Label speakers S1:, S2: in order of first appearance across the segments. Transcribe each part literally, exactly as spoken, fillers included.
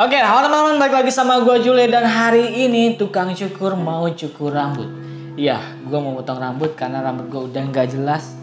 S1: Oke, halo teman-teman, balik lagi sama gue Jule dan hari ini tukang cukur mau cukur rambut. Iya, gue mau potong rambut karena rambut gue udah nggak jelas.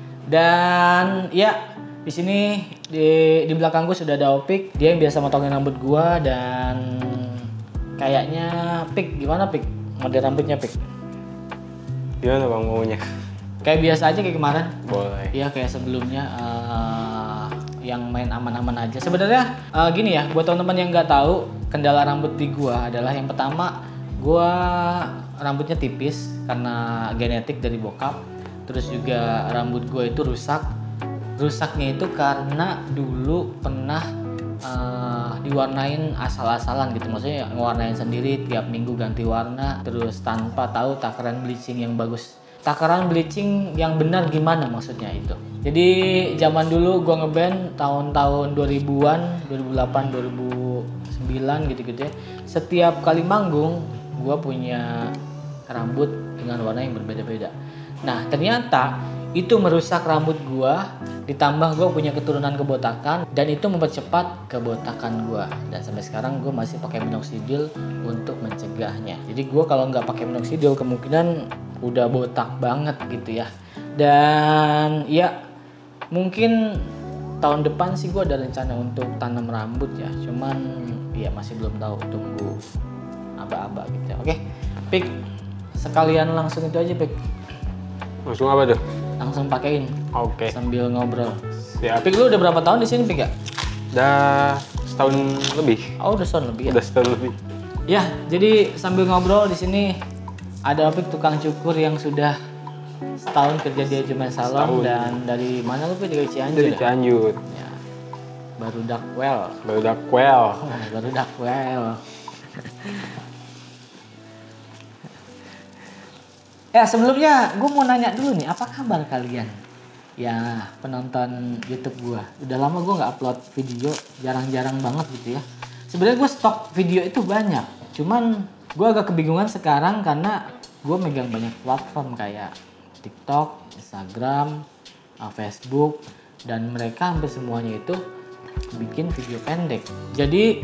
S1: Dan ya, di sini di di belakang gue sudah ada Opik, dia yang biasa motongin rambut gue dan kayaknya Pik, gimana Pik? Model rambutnya Pik?
S2: Gimana bang maunya?
S1: Kayak biasa aja kayak kemarin.
S2: Boleh.
S1: Iya kayak sebelumnya. Uh, yang main aman-aman aja. Sebenarnya uh, gini ya, buat teman-teman yang nggak tahu, kendala rambut di gua adalah yang pertama, gua rambutnya tipis karena genetik dari bokap. Terus juga rambut gua itu rusak. Rusaknya itu karena dulu pernah uh, diwarnain asal-asalan gitu. Maksudnya ngewarnain sendiri tiap minggu ganti warna, terus tanpa tahu takaran bleaching yang bagus. Takaran bleaching yang benar gimana maksudnya itu. Jadi zaman dulu gua ngeband tahun-tahun dua ribuan, dua ribu delapan, dua ribu sembilan gitu-gitu ya. Setiap kali manggung gua punya rambut dengan warna yang berbeda-beda. Nah, ternyata itu merusak rambut gua, ditambah gua punya keturunan kebotakan dan itu mempercepat kebotakan gua. Dan sampai sekarang gua masih pakai minoxidil untuk mencegahnya. Jadi gua kalau nggak pakai minoxidil kemungkinan udah botak banget gitu ya. Dan ya mungkin tahun depan sih gue ada rencana untuk tanam rambut ya. Cuman ya masih belum tahu, tunggu aba-aba gitu ya. Oke, Pik, sekalian langsung itu aja Pik.
S2: Langsung apa tuh?
S1: Langsung pakein.
S2: Oke.
S1: Sambil ngobrol.
S2: Siap.
S1: Pik, lu udah berapa tahun di sini Pik ya?
S2: Udah setahun lebih.
S1: Oh, udah setahun lebih ya.
S2: Udah setahun lebih.
S1: Ya, jadi sambil ngobrol di sini ada Opik tukang cukur yang sudah setahun kerja di Ajuman Salon. Setahun. Dan dari mana lu Pik? Dari Cianjur.
S2: Dari Cianjur.
S1: Ya. Baru Dakwel.
S2: Baru Dakwel.
S1: Oh, baru Dakwel. Ya sebelumnya gue mau nanya dulu nih, apa kabar kalian? Ya penonton YouTube gue. Udah lama gue nggak upload video, jarang-jarang banget gitu ya. Sebenarnya gue stok video itu banyak, cuman gue agak kebingungan sekarang karena gue megang banyak platform kayak TikTok, Instagram, Facebook, dan mereka hampir semuanya itu bikin video pendek. Jadi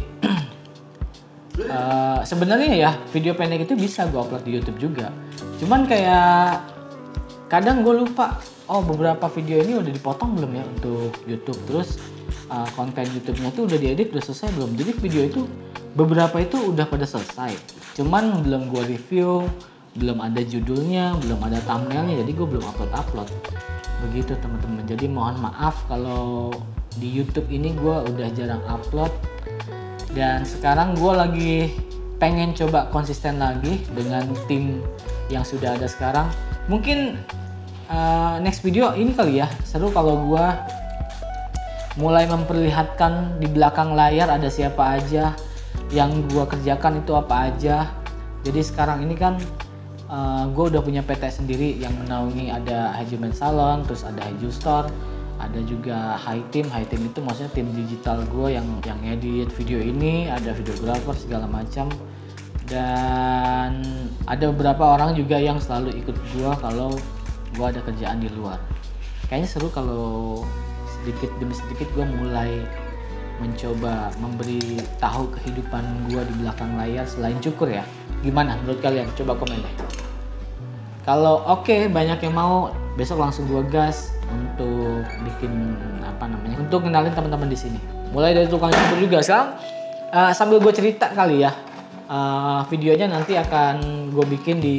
S1: uh, sebenarnya ya video pendek itu bisa gue upload di YouTube juga. Cuman kayak kadang gue lupa, oh beberapa video ini udah dipotong belum ya untuk YouTube. Terus uh, konten YouTube-nya tuh udah diedit, udah selesai belum. Jadi video itu beberapa itu udah pada selesai. Cuman belum gue review, belum ada judulnya, belum ada thumbnailnya, jadi gue belum upload-upload. Begitu teman-teman. Jadi mohon maaf kalau di YouTube ini gue udah jarang upload. Dan sekarang gue lagi pengen coba konsisten lagi dengan tim yang sudah ada sekarang. Mungkin uh, next video ini kali ya, seru kalau gue mulai memperlihatkan di belakang layar ada siapa aja, yang gue kerjakan itu apa aja. Jadi sekarang ini kan uh, gue udah punya P T sendiri yang menaungi, ada Ajuman Salon, terus ada Haju Store, ada juga High Team. High Team itu maksudnya tim digital gue yang yang edit video ini, ada videographer segala macam. Dan ada beberapa orang juga yang selalu ikut gue kalau gue ada kerjaan di luar. Kayaknya seru kalau sedikit demi sedikit gue mulai mencoba memberi tahu kehidupan gue di belakang layar selain cukur ya. Gimana menurut kalian? Coba komen deh. Kalau oke okay, banyak yang mau, besok langsung gue gas untuk bikin apa namanya, untuk kenalin teman-teman di sini. Mulai dari tukang cukur juga. Sekarang uh, sambil gue cerita kali ya. Uh, videonya nanti akan gue bikin di,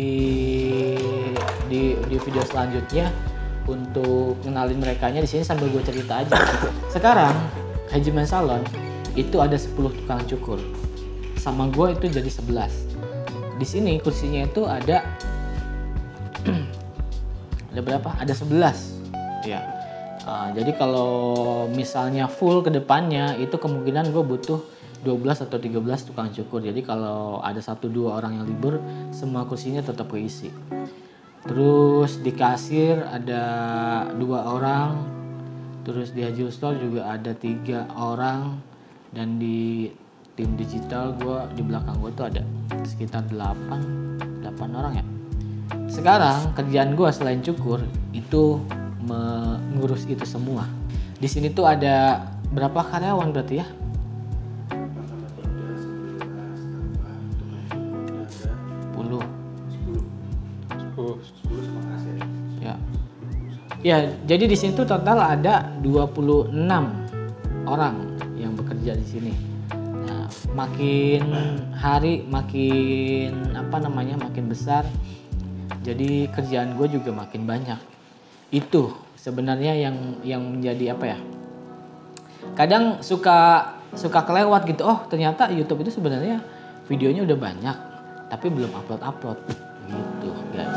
S1: di di video selanjutnya untuk kenalin merekanya di sini sambil gue cerita aja. Sekarang Ajuman Salon itu ada sepuluh tukang cukur, sama gue itu jadi sebelas. Di sini kursinya itu ada ada berapa? Ada sebelas. Ya. Uh, jadi kalau misalnya full ke depannya itu kemungkinan gue butuh dua belas atau tiga belas tukang cukur. Jadi kalau ada satu dua orang yang libur, semua kursinya tetap keisi. Terus di kasir ada dua orang. Terus di Haju Store juga ada tiga orang. Dan di tim digital gue, di belakang gue tuh ada sekitar delapan orang ya. Sekarang kerjaan gue selain cukur itu mengurus itu semua. Di sini tuh ada berapa karyawan berarti ya? Ya, jadi di sini tuh total ada dua puluh enam orang yang bekerja di sini. Nah, makin hari makin apa namanya makin besar. Jadi kerjaan gue juga makin banyak. Itu sebenarnya yang yang menjadi apa ya? Kadang suka suka kelewat gitu. Oh, ternyata YouTube itu sebenarnya videonya udah banyak, tapi belum upload-upload gitu, guys.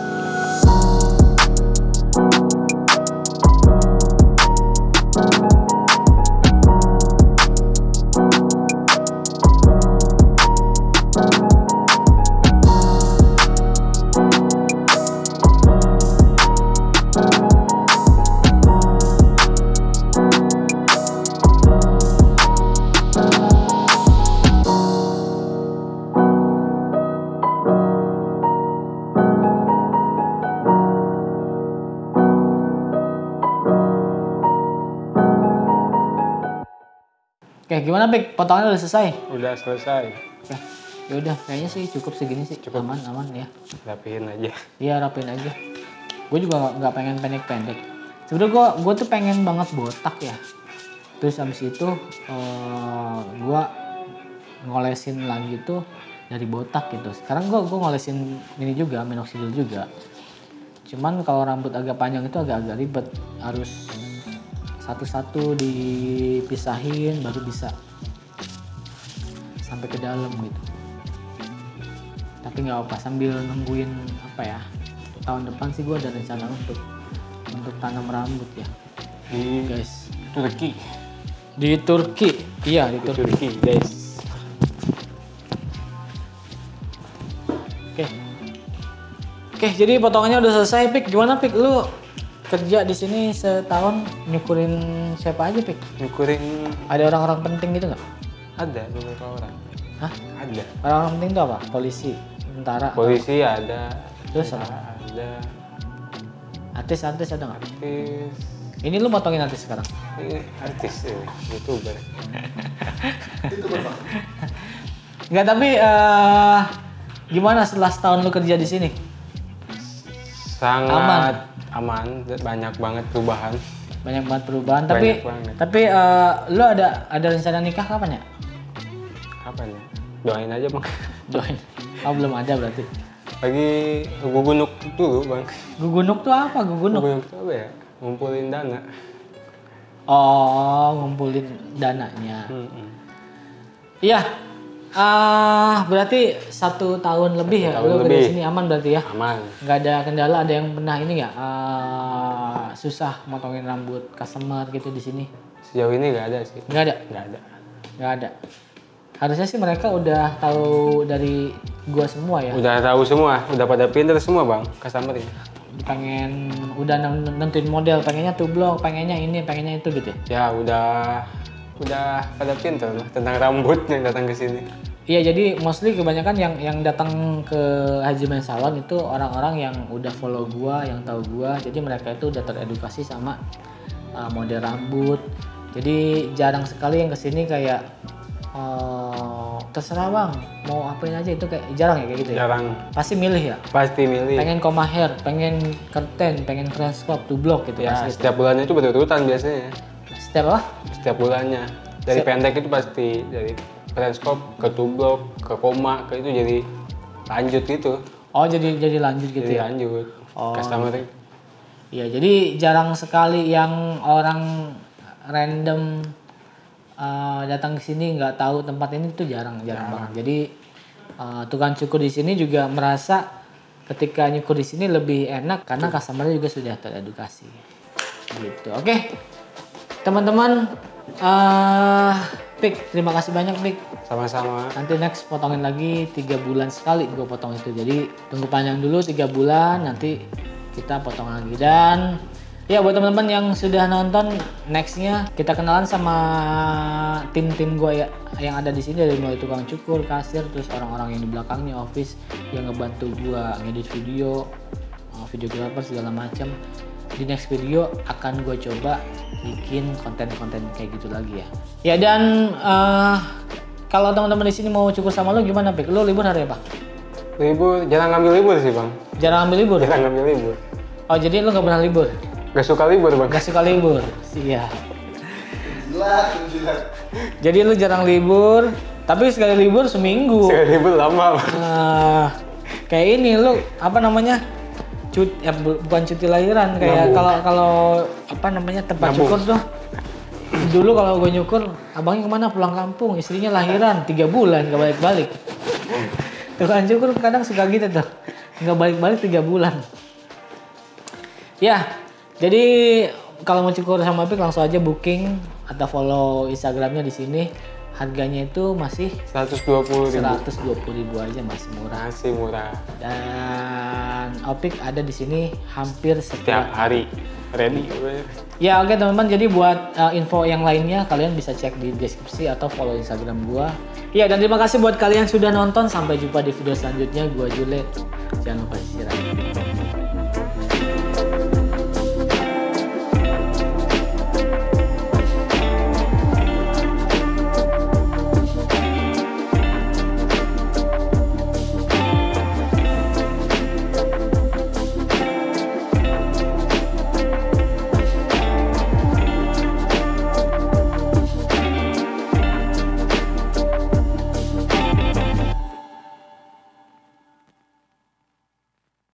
S1: Oke, gimana Pik? Potongannya udah selesai?
S2: Udah selesai.
S1: Oke, ya udah, kayaknya sih cukup segini sih.
S2: Cukup.
S1: Aman, aman ya.
S2: Rapihin aja.
S1: Iya, rapiin aja. Gue juga nggak- nggak pengen pendek-pendek. Sebenernya gue gue tuh pengen banget botak ya. Terus abis itu uh, gue ngolesin lagi tuh dari botak gitu. Sekarang gue gue ngolesin ini juga, minoxidil juga. Cuman kalau rambut agak panjang itu agak-agak ribet. Harus satu-satu dipisahin baru bisa sampai ke dalam gitu. Tapi nggak apa, sambil nungguin apa ya, tahun depan sih gue ada rencana untuk untuk tanam rambut ya,
S2: Di
S1: guys.
S2: Turki.
S1: Di Turki, iya di
S2: Di
S1: Turki.
S2: Turki, guys.
S1: Oke, oke. Jadi potongannya udah selesai, Pik. Gimana, Pik? Lu kerja di sini setahun nyukurin siapa aja, Pik?
S2: Nyukurin
S1: Ada orang-orang penting gitu nggak?
S2: ada beberapa orang.
S1: Hah?
S2: Ada.
S1: Orang-orang penting itu apa? Polisi, tentara,
S2: Polisi ada.
S1: terus apa?
S2: Ada.
S1: Artis-artis ada nggak?
S2: Artis.
S1: Ini lu motongin artis sekarang?
S2: Ini artis ini, YouTuber.
S1: Nggak, tapi eh, gimana setelah setahun lu kerja di sini?
S2: Sangat aman, banyak banget perubahan.
S1: Banyak banget perubahan. Tapi
S2: Banyak banget.
S1: tapi eh, lu ada ada rencana nikah kapan ya?
S2: Kapan ya? Doain aja bang.
S1: Doain. Oh, belum ada berarti.
S2: Lagi gugunuk dulu bang.
S1: Gugunuk tuh apa? Gugunuk?
S2: Gugunuk itu apa ya? Ngumpulin dana.
S1: Oh, ngumpulin dananya.
S2: Mm-mm.
S1: Iya. Ah, berarti satu tahun lebih ya
S2: tahun
S1: lu kerja
S2: lebih.
S1: sini, aman berarti ya?
S2: Aman.
S1: Nggak ada kendala, ada yang pernah ini nggak ah, susah motongin rambut customer gitu di sini?
S2: Sejauh ini nggak ada sih.
S1: Nggak ada,
S2: Nggak ada.
S1: nggak ada. Harusnya sih mereka udah tahu dari gua semua ya.
S2: Udah tahu semua, udah pada pinter semua bang, customer ini.
S1: Pengen udah nen- nentuin model, pengennya tuh blog, pengennya ini, pengennya itu gitu ya.
S2: Ya udah, udah pada pinter lah tentang rambut yang datang ke sini.
S1: Iya, jadi mostly kebanyakan yang yang datang ke Haji Men Salon itu orang-orang yang udah follow gua, yang tahu gua. Jadi mereka itu udah teredukasi sama uh, model rambut. Jadi jarang sekali yang kesini kayak uh, terserah bang, mau apain aja, itu kayak jarang ya kayak gitu ya.
S2: Jarang.
S1: Pasti milih ya.
S2: Pasti milih.
S1: Pengen koma hair, pengen curtain, pengen french crop, two block gitu
S2: Ya
S1: pasti gitu.
S2: setiap bulannya itu berurutan biasanya.
S1: Setiap apa?
S2: Setiap bulannya. Dari
S1: Setiap-
S2: pendek itu pasti dari Frenskop ke tublok ke koma ke itu jadi lanjut gitu.
S1: Oh, jadi jadi lanjut gitu
S2: Jadi
S1: ya.
S2: lanjut.
S1: Oh.
S2: Customer
S1: Iya, jadi jarang sekali yang orang random uh, datang ke sini nggak tahu tempat ini tuh jarang, jarang banget. Jadi uh, tukang cukur di sini juga merasa ketika nyukur di sini lebih enak karena customer-nya juga sudah teredukasi. Gitu. Oke. Teman-teman, uh, Pik, terima kasih banyak Pik.
S2: sama-sama.
S1: Nanti next potongin lagi tiga bulan sekali gue potong itu. Jadi tunggu panjang dulu tiga bulan, nanti kita potong lagi. Dan ya buat teman-teman yang sudah nonton, nextnya kita kenalan sama tim-tim gue ya yang ada di sini, dari mulai tukang cukur, kasir, terus orang-orang yang di belakangnya office yang ngebantu gue ngedit video, videographer segala macam. Di next video akan gue coba bikin konten-konten kayak gitu lagi ya. Ya dan uh, kalau teman-teman di sini mau cukur sama lo gimana, Pik? Lo libur hari apa?
S2: Libur, jarang ngambil libur sih bang.
S1: Jarang ambil libur?
S2: Jarang ngambil libur.
S1: Oh, jadi lo nggak pernah libur?
S2: Gak suka libur bang?
S1: Gak suka libur. Iya.
S3: Jilat, jilat.
S1: Jadi lu jarang libur, tapi sekali libur seminggu.
S2: Sekali libur lama bang.
S1: Nah, kayak ini lu apa namanya? Cuti, ya, bu- bukan cuti lahiran kayak
S2: Nabung.
S1: kalau kalau apa namanya tempat
S2: Nabung.
S1: cukur tuh. Dulu kalau gue nyukur, abangnya kemana pulang kampung, istrinya lahiran tiga bulan gak balik-balik. Tukang cukur kadang suka gitu tuh, nggak balik-balik tiga bulan. Ya, jadi kalau mau cukur sama Apik langsung aja booking atau follow Instagramnya di sini. Harganya itu masih
S2: seratus dua puluh ribu.
S1: seratus dua puluh ribu aja, masih murah.
S2: Masih murah.
S1: Dan Opik ada di sini hampir
S2: Tiap
S1: setiap
S2: hari. Ready.
S1: Ya oke teman-teman, jadi buat uh, info yang lainnya kalian bisa cek di deskripsi atau follow Instagram gua. Ya, dan terima kasih buat kalian yang sudah nonton. Sampai jumpa di video selanjutnya. Gua Jule. Jangan lupa istirahat.